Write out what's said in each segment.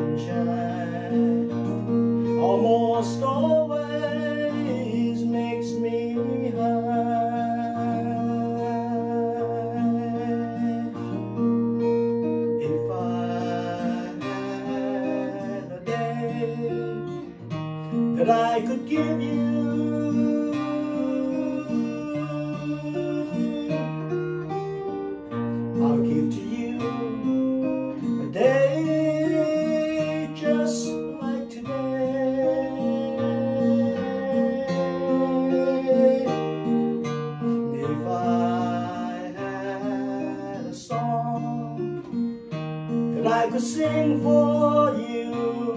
sunshine almost always makes me high. If I had a day that I could give you, I'll give to you a day just like today. If I had a song that I could sing for you,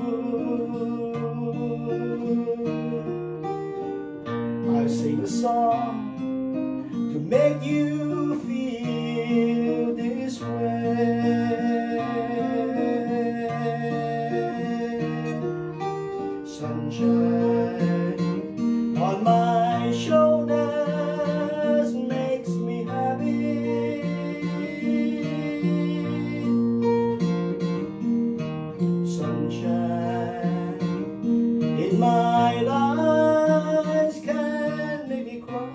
I'll sing a song to make you feel this way. Sunshine on my shoulders makes me happy. Sunshine in my eyes can make me cry.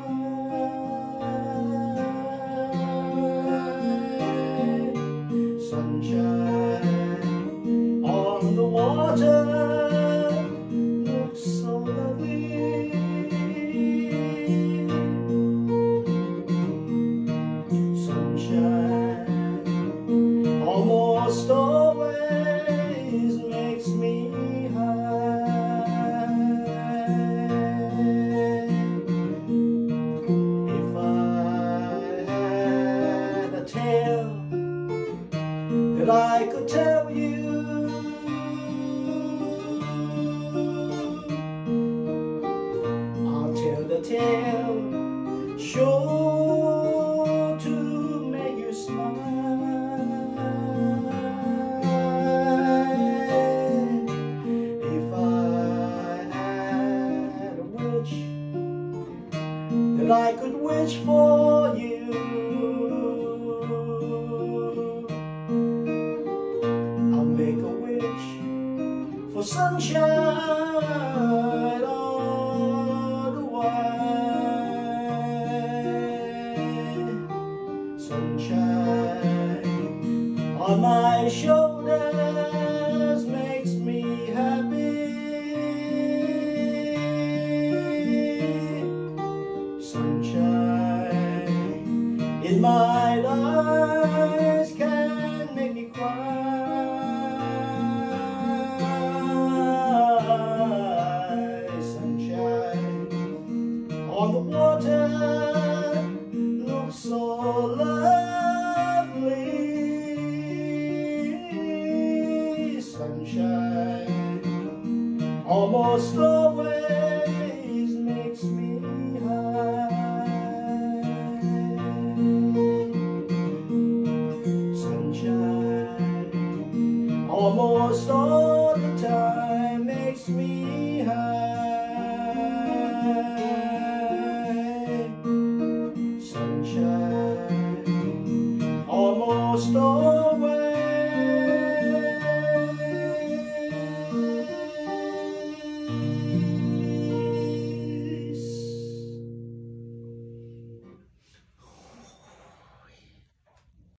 Sunshine on the water looks so lovely. Sunshine almost always makes me high. If I had a tale that I could tell you, I'll tell the tale sure to make you smile. If I had a wish that I could wish for you, make a wish for sunshine all the while. Sunshine on my shoulders makes me happy. Sunshine in my eyes can make me cry. On the water looks so lovely. Sunshine almost always makes me high. Sunshine almost all the time makes me high. Sunshine almost always